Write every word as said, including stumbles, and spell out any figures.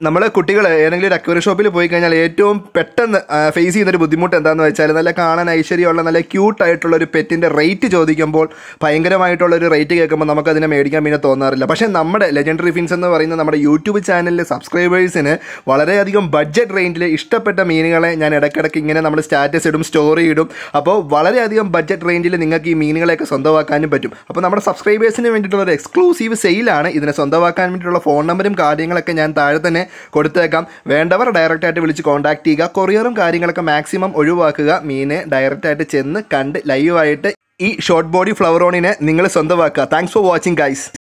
നമ്മൾ കുട്ടികൾ ഏതെങ്കിലും ഒരു അക്വേറിയം ഷോപ്പിൽ പോയി കഴിഞ്ഞാൽ ഏറ്റവും പെട്ടെന്ന് ഫേസ് ചെയ്യുന്നൊരു ബുദ്ധിമുട്ട് എന്താണെന്ന് വെച്ചാൽ നല്ല കാണാൻ ഐശ്വര്യമുള്ള നല്ല ക്യൂട്ടായിട്ടുള്ള ഒരു പെറ്റിൻ്റെ റേറ്റ് ചോദിക്കുമ്പോൾ ഭയങ്കരമായിട്ടുള്ളൊരു റേറ്റ് കേൾക്കുമ്പോൾ നമുക്കതിനെ മേടിക്കാൻ പിന്നെ തോന്നാറില്ല. പക്ഷേ നമ്മുടെ ലെജൻഡറി ഫിൻസ് എന്ന് പറയുന്ന നമ്മുടെ യൂട്യൂബ് ചാനലിലെ സബ്സ്ക്രൈബേഴ്സിന് വളരെയധികം ബഡ്ജറ്റ് റേഞ്ചിൽ ഇഷ്ടപ്പെട്ട മീനുകളെ ഞാൻ ഇടയ്ക്കിടയ്ക്ക് ഇങ്ങനെ നമ്മൾ സ്റ്റാറ്റസ് ഇടും, സ്റ്റോറി ഇടും. അപ്പോൾ വളരെയധികം ബഡ്ജറ്റ് റേഞ്ചിൽ നിങ്ങൾക്ക് ഈ മീനുകളെയൊക്കെ സ്വന്തമാക്കാനും പറ്റും. അപ്പോൾ നമ്മുടെ സബ്സ്ക്രൈബേഴ്സിന് വേണ്ടിയിട്ടുള്ള ഒരു എക്സ്ക്ലൂസീവ് സെയിലാണ്. ഇതിനെ സ്വന്തമാക്കാൻ വേണ്ടിയിട്ടുള്ള ഫോൺ നമ്പറും കാര്യങ്ങളൊക്കെ ഞാൻ താഴെ തന്നെ കൊടുത്തേക്കാം. വേണ്ടവർ ഡയറക്റ്റായിട്ട് വിളിച്ച് കോൺടാക്ട് ചെയ്യുക. കൊറിയറും കാര്യങ്ങളൊക്കെ മാക്സിമം ഒഴിവാക്കുക. മീനെ ഡയറക്റ്റായിട്ട് ചെന്ന് കണ്ട് ലൈവായിട്ട് ഈ ഷോർട്ട് ബോഡി ഫ്ലവറോണിനെ നിങ്ങൾ സ്വന്തമാക്കുക. Thanks for watching guys.